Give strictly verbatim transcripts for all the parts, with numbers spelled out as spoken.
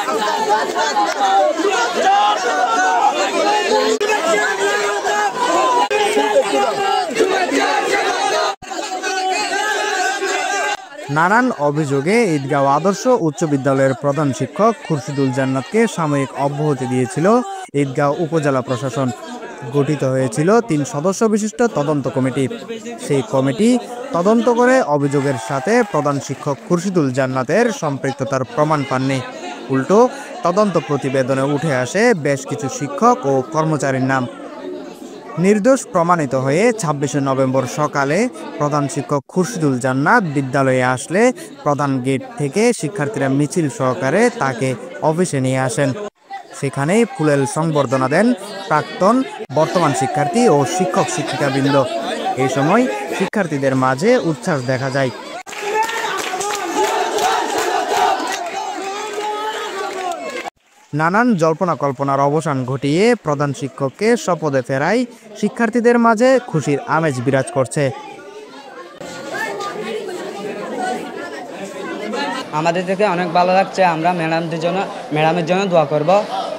নানান অভিযোগে ঈদগাঁও আদর্শ উচ্চ বিদ্যালয়ের প্রধান শিক্ষক খুরশিদুল জান্নাতকে সাময়িক অব্যাহতি দিয়েছিল ঈদগাঁও উপজেলা প্রশাসন। গঠিত হয়েছিল তিন সদস্য বিশিষ্ট তদন্ত কমিটি। সেই কমিটি তদন্ত করে অভিযোগের সাথে প্রধান শিক্ষক খুরশিদুল জান্নাতের সম্পৃক্ততার প্রমাণ পাননি। উল্টো তদন্ত প্রতিবেদনে উঠে আসে বেশ কিছু শিক্ষক ও কর্মচারীর নাম। নির্দোষ প্রমাণিত হয়ে ছাব্বিশে নভেম্বর সকালে প্রধান শিক্ষক খুরশিদুল জান্নাত বিদ্যালয়ে আসলে প্রধান গেট থেকে শিক্ষার্থীরা মিছিল সহকারে তাকে অফিসে নিয়ে আসেন। সেখানেই ফুলেল সংবর্ধনা দেন প্রাক্তন, বর্তমান শিক্ষার্থী ও শিক্ষক শিক্ষিকাবৃন্দ। এই সময় শিক্ষার্থীদের মাঝে উচ্ছ্বাস দেখা যায়। নানান জল্পনা কল্পনার অবসান ঘটিয়ে প্রধান শিক্ষককে শপথে ফেরায় শিক্ষার্থীদের মাঝে খুশির আমেজ বিরাজ করছে। আমাদের থেকে অনেক ভালো লাগছে। আমরা ম্যাডামদের জন্য ম্যাডামের জন্য দোয়া করব,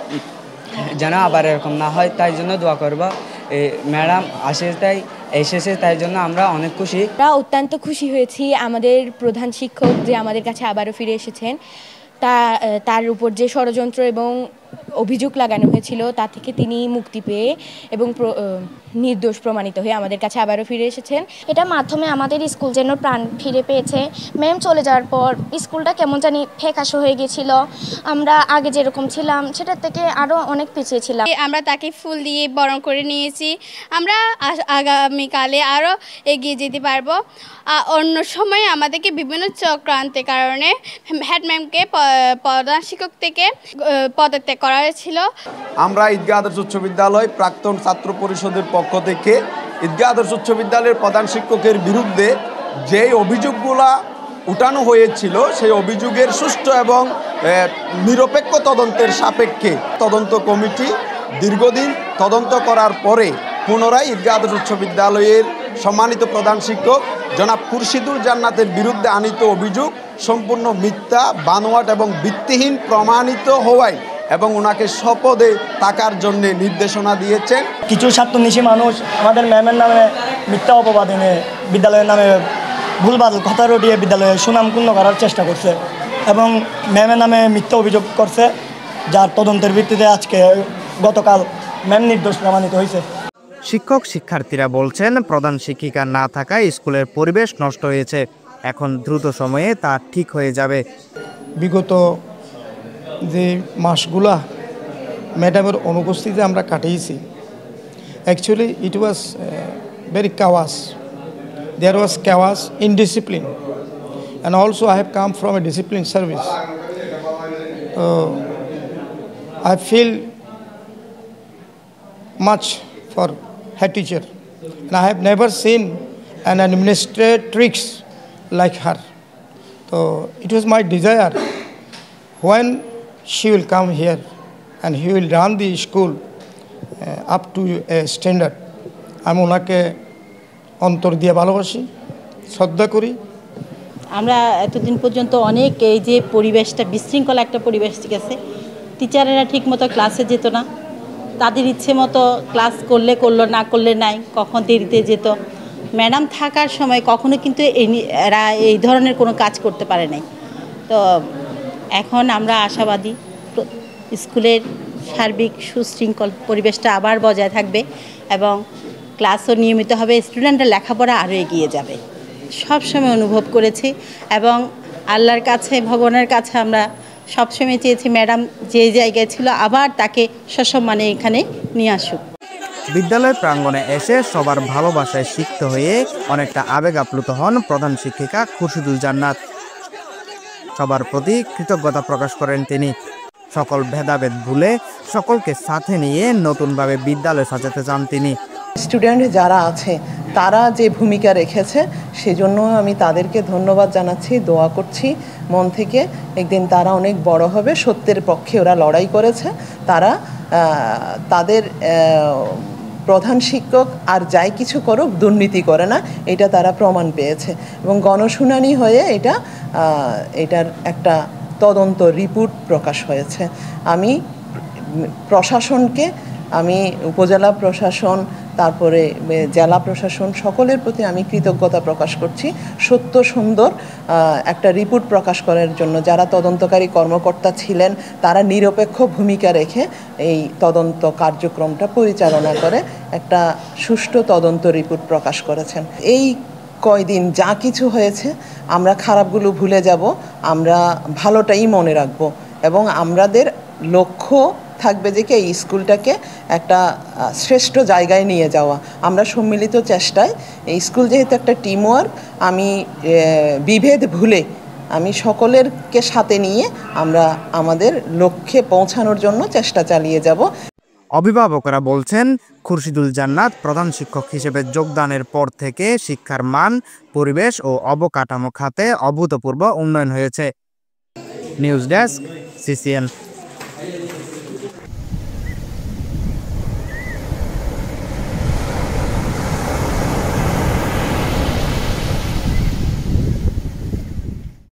যেন আবার এরকম না হয়, তাই জন্য দোয়া করব। এই ম্যাডাম আসে তাই এসেছে, তাই জন্য আমরা অনেক খুশি। আমরা অত্যন্ত খুশি হয়েছি আমাদের প্রধান শিক্ষক যে আমাদের কাছে আবারও ফিরে এসেছেন। তা তার উপর যে ষড়যন্ত্র এবং অভিযোগ লাগানো হয়েছিল তা থেকে তিনি মুক্তি পেয়ে এবং নির্দোষ প্রমাণিত হয়ে আমাদের কাছে আবারও ফিরে এসেছেন। এটার মাধ্যমে আমাদের স্কুল যেন প্রাণ ফিরে পেয়েছে। ম্যাম চলে যাওয়ার পর স্কুলটা কেমন জানি ফ্যাকাশে হয়ে গিয়েছিল। আমরা আগে যেরকম ছিলাম সেটার থেকে আরও অনেক পিছিয়ে ছিলাম। আমরা তাকে ফুল দিয়ে বরণ করে নিয়েছি। আমরা আগামীকালে আরও এগিয়ে যেতে পারবো। অন্য সময় আমাদেরকে বিভিন্ন চক্রান্তের কারণে হেড ম্যামকে প্রধান শিক্ষক থেকে পদত্যাগ করা হয়েছিল। আমরা ঈদগাঁও আদর্শ উচ্চ বিদ্যালয় প্রাক্তন ছাত্র পরিষদের পক্ষ থেকে ঈদগাঁও আদর্শ উচ্চ বিদ্যালয়ের প্রধান শিক্ষকের বিরুদ্ধে যেই অভিযোগগুলা উঠানো হয়েছিল সেই অভিযোগের সুষ্ঠু এবং নিরপেক্ষ তদন্তের সাপেক্ষে তদন্ত কমিটি দীর্ঘদিন তদন্ত করার পরে পুনরায় ঈদগাঁও আদর্শ উচ্চ বিদ্যালয়ের সম্মানিত প্রধান শিক্ষক জনাব খুরশিদুল জান্নাতের বিরুদ্ধে আনিত অভিযোগ সম্পূর্ণ মিথ্যা, বানোয়াট এবং ভিত্তিহীন প্রমাণিত হওয়ায় এবং ওনাকে শপথে থাকার জন্য নির্দেশনা দিয়েছেন। কিছু স্বার্থন্বেষী মানুষ আমাদের ম্যামের নামে মিথ্যা অপবাদ এনে বিদ্যালয়ের নামে ভুলভাল কথা রটিয়ে বিদ্যালয়ে সুনাম ক্ষুণ্ণ করার চেষ্টা করছে এবং ম্যামের নামে মিথ্যা অভিযোগ করছে, যার তদন্তের ভিত্তিতে আজকে গতকাল ম্যাম নির্দোষ প্রমাণিত হয়েছে। শিক্ষক শিক্ষার্থীরা বলছেন প্রধান শিক্ষিকা না থাকায় স্কুলের পরিবেশ নষ্ট হয়েছে। এখন দ্রুত সময়ে তা ঠিক হয়ে যাবে। বিগত যে মাসগুলা ম্যাডামের অনুপস্থিতিতে আমরা কাটিয়েছি, actually it was very chaos. There was chaos, indiscipline, and also I have come from a discipline service. So I feel much for head teacher, and I have never seen an administratrix like her. So it was my desire when she will come here and he will run the school uh, up to a standard. আমি ওনাকে অন্তর দিয়ে ভালোবাসি, শ্রদ্ধা করি। আমরা এতদিন পর্যন্ত অনেক এই যে পরিবেশটা বিশৃঙ্খল একটা পরিবেশ গেছে, টিচারেরা ঠিকমতো ক্লাসে যেত না, তাদের ইচ্ছে মতো ক্লাস করলে করলো, না করলে নাই, কখন দেরিতে যেত। ম্যাডাম থাকার সময় কখনো কিন্তু এরা এই ধরনের কোনো কাজ করতে পারে নাই। তো এখন আমরা আশাবাদী স্কুলের সার্বিক সুশৃঙ্খল পরিবেশটা আবার বজায় থাকবে এবং ক্লাসও নিয়মিত হবে, স্টুডেন্টরা লেখাপড়া আরও এগিয়ে যাবে। সবসময় অনুভব করেছি এবং আল্লাহর কাছে, ভগবানের কাছে আমরা সবসময় চেয়েছি ম্যাডাম যে জায়গায় ছিল আবার তাকে সসম্মানে এখানে নিয়ে আসুক। বিদ্যালয় প্রাঙ্গণে এসে সবার ভালোবাসায় সিক্ত হয়ে অনেকটা আবেগ আপ্লুত হন প্রধান শিক্ষিকা খুরশিদুল জান্নাত। সবার প্রতি কৃতজ্ঞতা প্রকাশ করেন তিনি। সকল ভেদাভেদ ভুলে সকলকে সাথে নিয়ে নতুনভাবে বিদ্যালয় সাজাতে চান তিনি। স্টুডেন্ট যারা আছে তারা যে ভূমিকা রেখেছে সেজন্য আমি তাদেরকে ধন্যবাদ জানাচ্ছি, দোয়া করছি মন থেকে। একদিন তারা অনেক বড় হবে, সত্যের পক্ষে ওরা লড়াই করেছে। তারা তাদের প্রধান শিক্ষক আর যাই কিছু করুক দুর্নীতি করে না, এটা তারা প্রমাণ পেয়েছে এবং গণশুনানি হয়ে এটা এটার একটা তদন্ত রিপোর্ট প্রকাশ হয়েছে। আমি প্রশাসনকে, আমি উপজেলা প্রশাসন, তারপরে জেলা প্রশাসন সকলের প্রতি আমি কৃতজ্ঞতা প্রকাশ করছি সত্য সুন্দর একটা রিপোর্ট প্রকাশ করার জন্য। যারা তদন্তকারী কর্মকর্তা ছিলেন তারা নিরপেক্ষ ভূমিকা রেখে এই তদন্ত কার্যক্রমটা পরিচালনা করে একটা সুষ্ঠু তদন্ত রিপোর্ট প্রকাশ করেছেন। এই কয়দিন যা কিছু হয়েছে আমরা খারাপগুলো ভুলে যাব, আমরা ভালোটাই মনে রাখব এবং আমাদের লক্ষ্য থাকবে যে কি এই স্কুলটাকে একটা শ্রেষ্ঠ জায়গায় নিয়ে যাওয়া। আমরা সম্মিলিত চেষ্টায়, এই স্কুল যেহেতু একটা টিমওয়ার্ক, আমি বিভেদ ভুলে আমি সকলেরকে সাথে নিয়ে আমরা আমাদের লক্ষ্যে পৌঁছানোর জন্য চেষ্টা চালিয়ে যাব। অভিভাবকরা বলছেন, খুরশিদুল জান্নাত প্রধান শিক্ষক হিসেবে যোগদানের পর থেকে শিক্ষার মান, পরিবেশ ও অবকাঠামো খাতে অভূতপূর্ব উন্নয়ন হয়েছে। News desk, CCN.